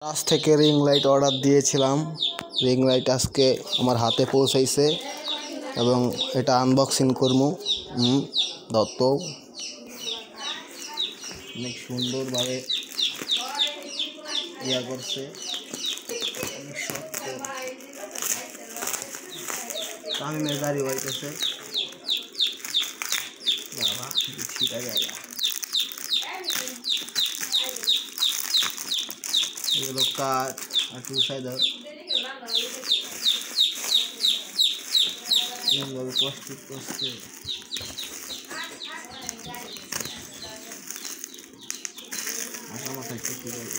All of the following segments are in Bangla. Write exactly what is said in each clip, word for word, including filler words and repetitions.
আজ থেকে রিং লাইট অর্ডার দিয়েছিলাম। রিং লাইট আজকে আমার হাতে পৌঁছাইছে এবং এটা আনবক্সিং করবো। হুম দত্ত অনেক সুন্দরভাবে ইয়া করছে, অনেক শক্ত। তামিমের গাড়ি হইতেছে বাবা, ছিটা জায়গা এগুলো কাঠ আর টু সাইডার এইভাবে প্রস্তুত করছে। মাথা মাথায় চুক্তি করবে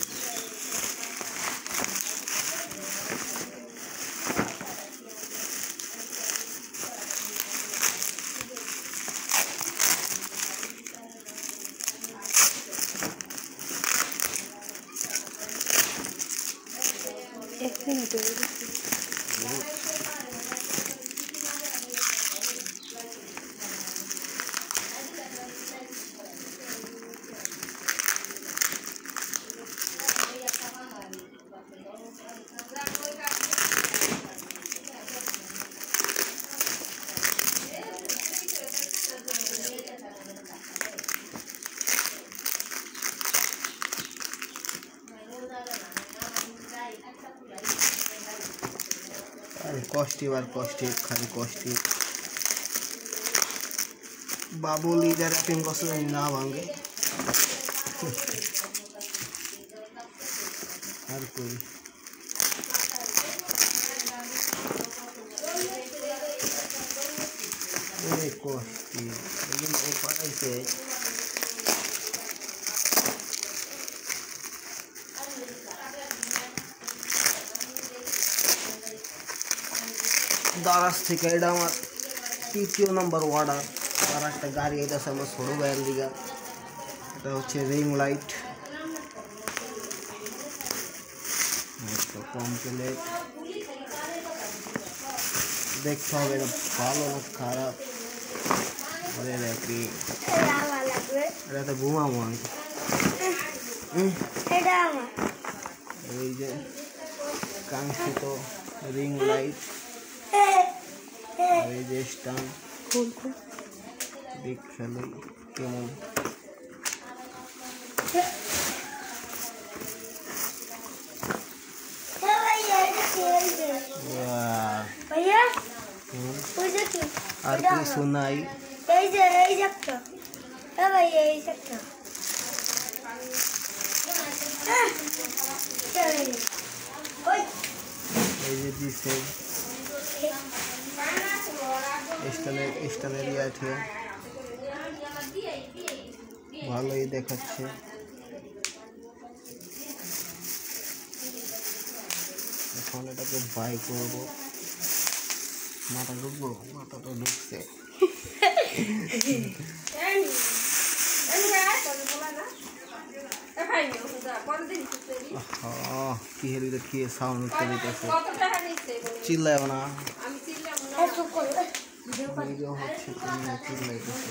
এক মিনিট কষ্টি বার কষ্টি খালি কষ্টি বাবুলি যারা প্রেম করছে না ভাঙে আর কই কষ্টি পাঠাইছে। দারাজ থেকে এটা আমার তৃতীয় নম্বর অর্ডার। আর একটা গাড়ি আইতেছে আমার ছোটো ভাইয়ের দিকে, এটা হচ্ছে রিং লাইট কমপ্লিট। দেখতে হবে এটা ভালো না খারাপ। এটা তো ঘুমাবো আমি। এই যে কাঙ্ক্ষিত রিং লাইট, আর এই যে স্ট্যান্ড দেখ ফেলে কেমন। আর কিছু নাই, এই যে এই একটা ভাই এই একটা এই যে দিছে স্টানের স্টানের ইয়াতে ভালোই দেখাচ্ছে। এখন এটাকে বাই করবো। মাথা ঢুকবো, মাথাটা ঢুকছে। কি হেলিতে কি সাউন্ড উঠতে দিতেছে, চিল্লায় না ভিডিও হচ্ছে, তুমি চিল্লাইতেছে।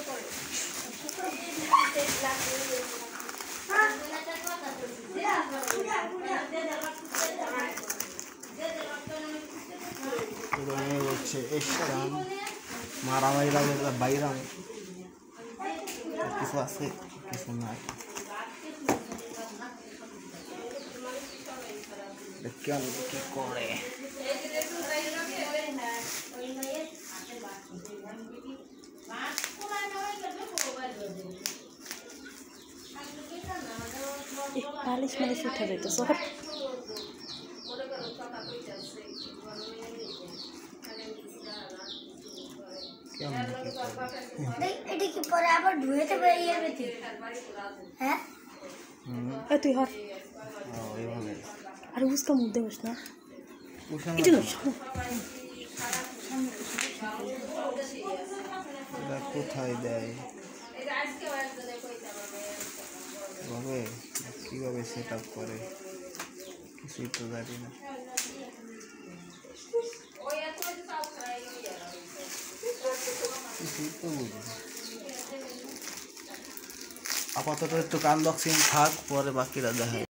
হচ্ছে এসরাম মারামারি লাগে বাইরাম, কিছু আছে কিছু নাই। কেন কি করে পালিশ মালিশ উঠে যেত সব। এটা কি পরে আবার ধুয়েতে বেরিয়ে যাবে? হ্যাঁ তুই হর আরে उसका मुद्दे बस ना এটা না কোথায় দেয় ভাবে কিভাবে সেট আপ করে কিছুই তো জানি না। আপাতত একটু আনবক্সিং থাক, পরে বাকিরা দেখায়।